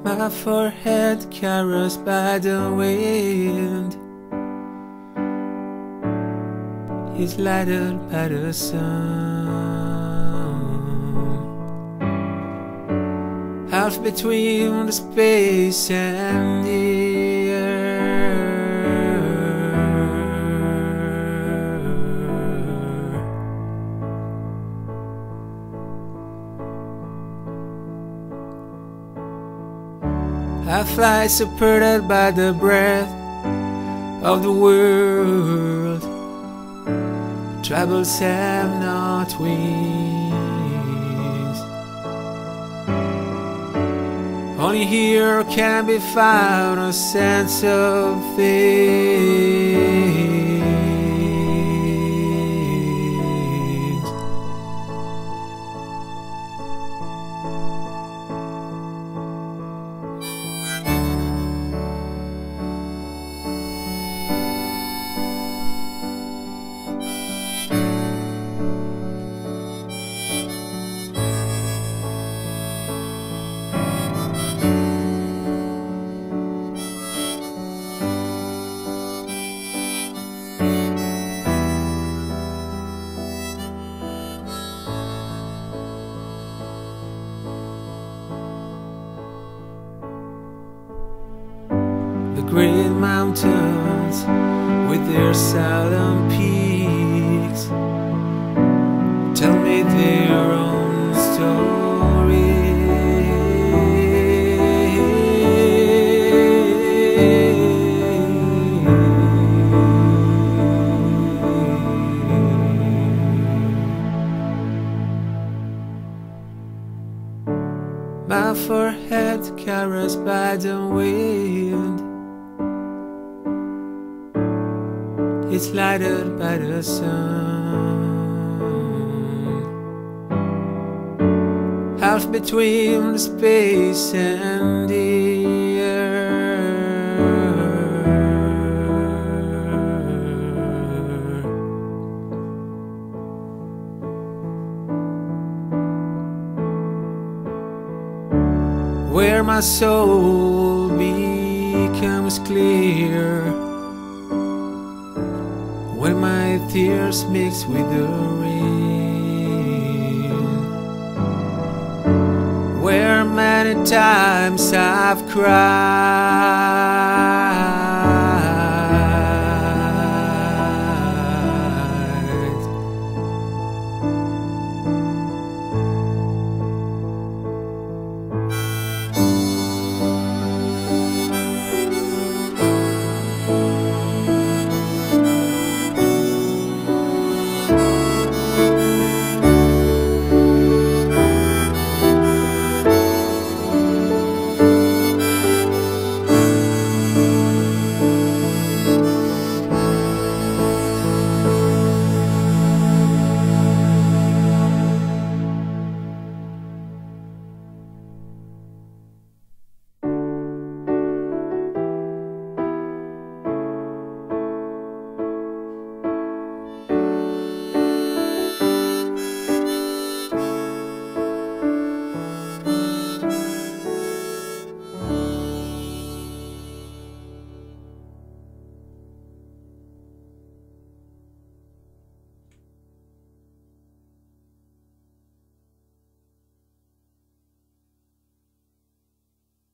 My forehead caressed by the wind is lighted by the sun. Half between the space and the earth. I fly supported by the breath of the world. Troubles have not wings. Only here can be found a sense of things. The great mountains with their silent peaks tell me their own story. My forehead caressed by the wind, it's lighted by the sun. Half between the space and the earth. Where my soul becomes clear, when my tears mix with the rain, where many times I've cried.